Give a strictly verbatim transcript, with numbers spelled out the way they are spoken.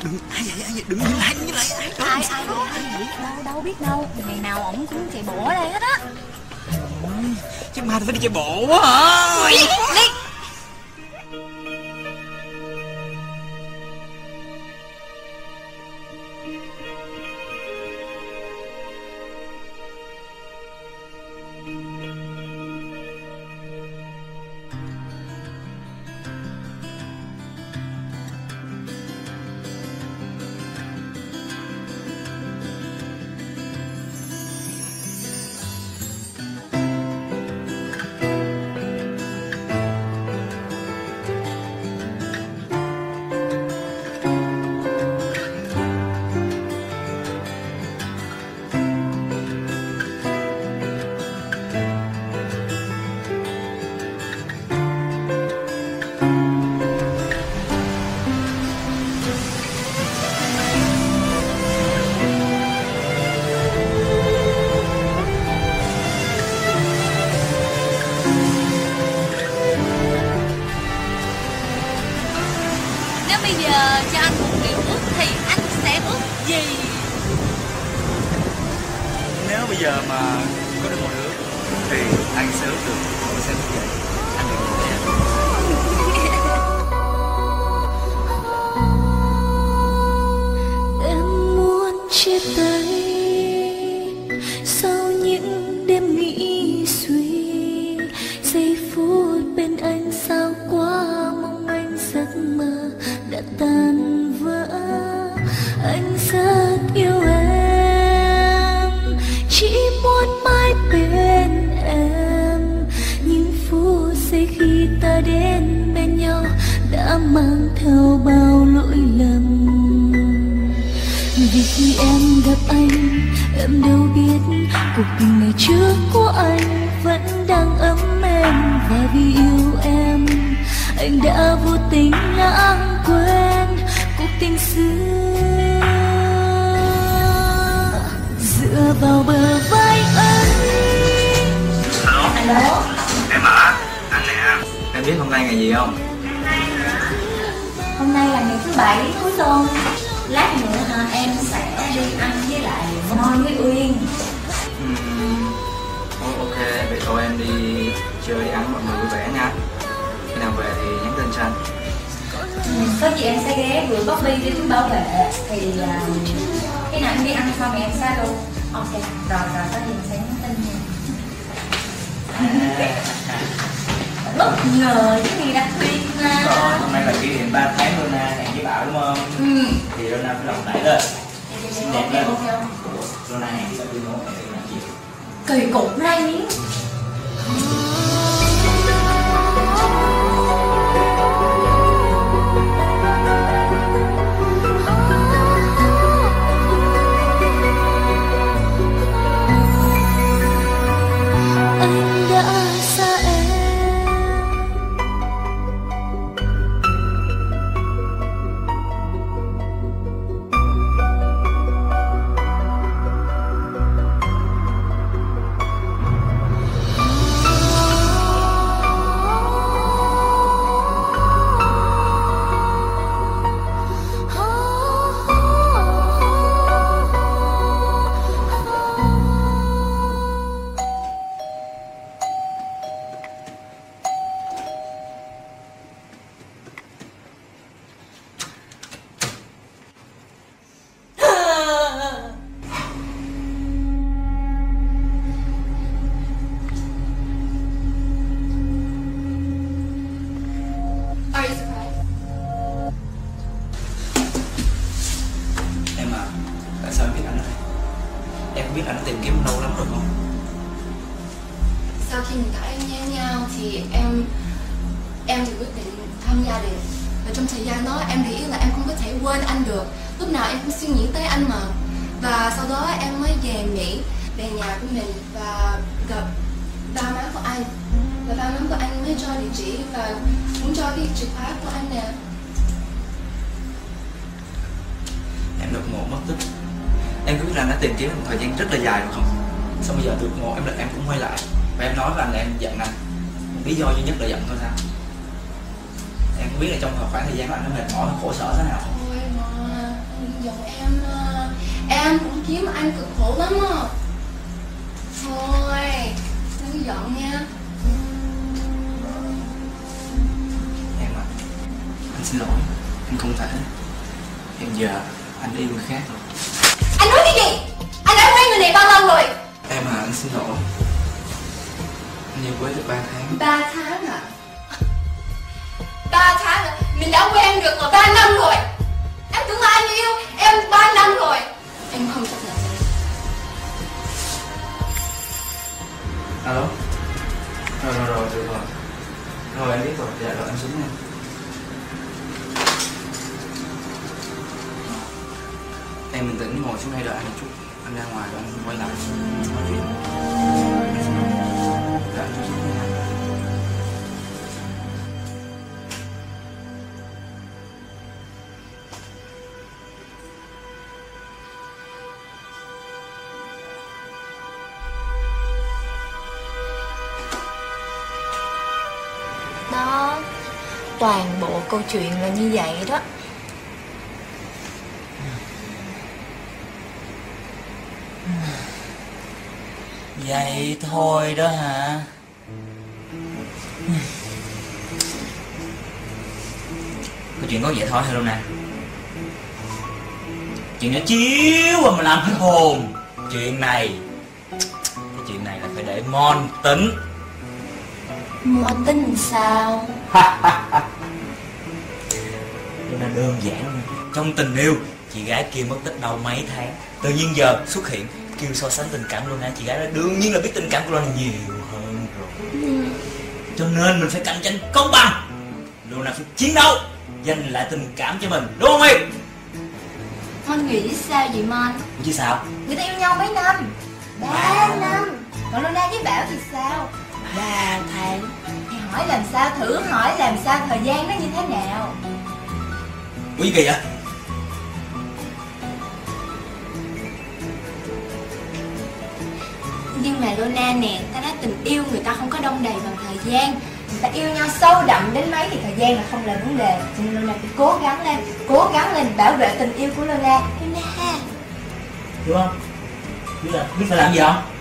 Đừng, ai vậy, ai vậy, đừng nhìn lại, nhìn lại, ai đó. Ai, ai vậy, ai vậy? Đâu, đâu biết đâu. Ngày nào ổng cũng chạy bộ ở đây hết á. Chắc mai phải đi chạy bộ quá hả? Đi, đi. Bây giờ cho anh một điều ước thì anh sẽ ước gì? Nếu bây giờ mà có được một ước thì anh sẽ ước được, anh sẽ ước vậy. Anh đừng nghĩ em. Em muốn chia tay sau những đêm nghĩ suy, giây phút bên anh sao quá mong anh giấc mơ đã tan vỡ. Anh rất yêu em, chỉ muốn mãi bên em. Những phút giây khi ta đến bên nhau đã mang theo bao lỗi lầm. Vì khi em gặp anh, em đâu biết cuộc tình ngày trước của anh vẫn đang ấm em. Và vì yêu em, anh đã vô tình lãng quên cuộc tình xưa. Dựa vào bờ vai anh. Alo. Alo. Em hả? Anh nè. Em biết hôm nay ngày gì không? Hôm nay là ngày thứ bảy cuối tuần. Lát nữa hả, em sẽ đi ăn với lại Moi với Uyên. Uhm, ok, vậy thôi em đi chơi đi ăn mọi người vui vẻ nha. Khi nào về thì nhắn tin cho anh. Ừ, có gì em sẽ ghé gửi Bobby cho chú bảo vệ. Thì uh, khi nào em đi ăn xong thì em sẽ luôn. Ok, rồi rồi có gì em sẽ nhắn tin nha. Bất ngờ chứ gì đặc biệt mà. Rồi, hôm nay là kỷ niệm ba tháng Luna hẹn với Bảo đúng không? Ừ. Thì Luna phải lòng đẩy lên. Xinh đẹp lên. Ok không? Luna hẹn sẽ tuyên bố hẹn Luna chiều. Kỳ cục này miếng. Anh đã xa em, Em à, tại sao em biết anh ở đây? Em có biết anh đã tìm kiếm lâu lắm rồi không? Sau khi mình cãi với nhau thì em em thì quyết định tham gia đình. Và trong thời gian đó em nghĩ là em không có thể quên anh được. Lúc nào em cũng suy nghĩ tới anh mà. Và sau đó em mới về Mỹ, về nhà của mình và gặp ba má của anh. Và ba má của anh mới cho địa chỉ và cũng cho cái chìa khóa của anh nè. Em đột ngột mất tích. Em có biết là anh đã tìm kiếm một thời gian rất là dài rồi không? Sao bây giờ đột ngột em em cũng quay lại và em nói với anh là em giận anh. Lý do duy nhất là giận thôi sao? Em có biết là trong khoảng thời gian đó anh đã mệt mỏi và khổ sở thế nào không? Thôi mà kiếm anh cực khổ lắm à. Thôi, đừng giận nha. Em à, anh xin lỗi, anh không thể. Hiện giờ anh yêu người khác rồi. Anh nói cái gì? Anh đã quen người này bao lâu rồi? Em à, anh xin lỗi. Anh yêu với được ba tháng. Ba tháng à? Ba tháng à? Mình đã quen được là ba năm rồi. Em tưởng là anh yêu em ba năm rồi. Em không chấp nhận. Alo. Rồi rồi rồi, được rồi. Rồi em biết rồi, dạ rồi em xuống nha. Em bình tĩnh ngồi xuống đây đợi anh một chút. Anh ra ngoài rồi anh quay lại nói chuyện. Đợi anh chút xíu nha. Đó, toàn bộ câu chuyện là như vậy đó. Vậy thôi đó hả? Câu chuyện có vậy thôi hay đâu nè. Chuyện nó chiếu mà làm hết hồn. Chuyện này, cái chuyện này là phải để Mon tính. Mon tính sao? Nó là đơn giản luôn. Trong tình yêu, chị gái kia mất tích đâu mấy tháng, tự nhiên giờ xuất hiện kêu so sánh tình cảm Luna. Chị gái đó đương nhiên là biết tình cảm của Luna nhiều hơn rồi. Ừ. Cho nên mình phải cạnh tranh công bằng. Luna phải chiến đấu giành lại tình cảm cho mình, đúng không em? Mon nghĩ sao vậy Mon? Chứ sao? Người ta yêu nhau mấy năm? Ba năm. Còn Luna với Bảo thì sao? Ba tháng. Thì hỏi làm sao, thử hỏi làm sao, thời gian nó như thế nào? Ủa gì kỳ vậy? Nhưng mà Luna nè, ta nói tình yêu người ta không có đông đầy bằng thời gian. Người ta yêu nhau sâu đậm đến mấy thì thời gian là không là vấn đề. Cho nên Luna phải cố gắng lên, cố gắng lên bảo vệ tình yêu của Luna. Luna. Đúng không? Biết là biết phải làm gì không?